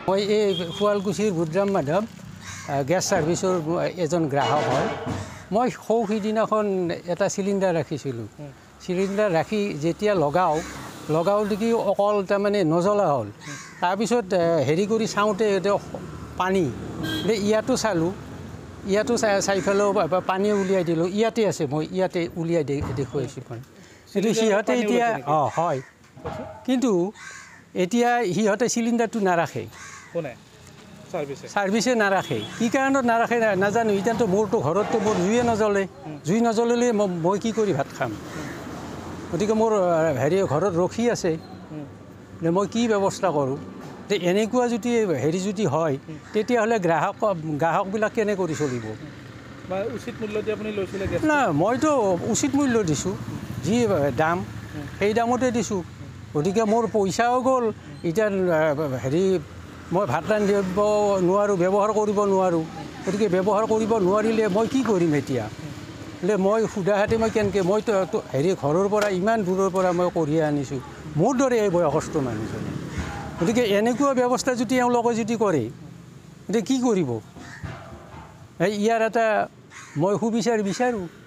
মই এই শুৱালকুছিৰ বুদ্ৰাম মাধৱ গেছ ছাৰ্ভিচৰ এজন গ্ৰাহক হয়। মই সিদিনাখন এটা চিলিণ্ডাৰ ৰাখিছিলোঁ। চিলিণ্ডাৰ ৰাখি যেতিয়া লগাও দেখি অকল তাৰমানে নজ্বলা হ'ল। তাৰপিছত হেৰি কৰি চাওঁতে পানী ইয়াতো চালোঁ, ইয়াতো চাই পেলাইও পানী উলিয়াই দিলোঁ। ইয়াতে আছে, মই ইয়াতে উলিয়াই দেখুৱাইছোঁ। কিন্তু সিহঁতে এতিয়া হয়, কিন্তু এতিয়া সিহঁতে চিলিণ্ডাৰটো নাৰাখে, ছাৰ্ভিচে নাৰাখে। কি কাৰণত নাৰাখে নাজানো। এতিয়াতো মোৰতো ঘৰততো মোৰ জুইয়ে নজ্বলে, জুই নজ্বলিলে মই কি কৰি ভাত খাম? গতিকে মোৰ হেৰি ঘৰত ৰখি আছে, মই কি ব্যৱস্থা কৰোঁ? এনেকুৱা যদি যদি হয়, তেতিয়াহ'লে গ্ৰাহকবিলাক কেনে কৰি চলিব? উচিত মূল্য দি আপুনি লৈছিলে? নাই, মইতো উচিত মূল্য দিছোঁ। যি দাম সেই দামতে দিছোঁ। গতিকে মোৰ পইচাও গ'ল। এতিয়া মই ভাত ৰান্ধিব নোৱাৰোঁ, ব্যৱহাৰ কৰিব নোৱাৰোঁ। গতিকে ব্যৱহাৰ কৰিব নোৱাৰিলে মই কি কৰিম এতিয়া? মই সুধাহাতে মই কেনেকৈ, মইতো ঘৰৰ পৰা ইমান দূৰৰ পৰা মই কঢ়িয়াই আনিছোঁ, মোৰ দৰে এই বয়সস্থ মানুহজনে। গতিকে এনেকুৱা ব্যৱস্থা যদি এওঁলোকে যদি কৰে, এতিয়া কি কৰিব? ইয়াৰ এটা মই সুবিচাৰ বিচাৰোঁ।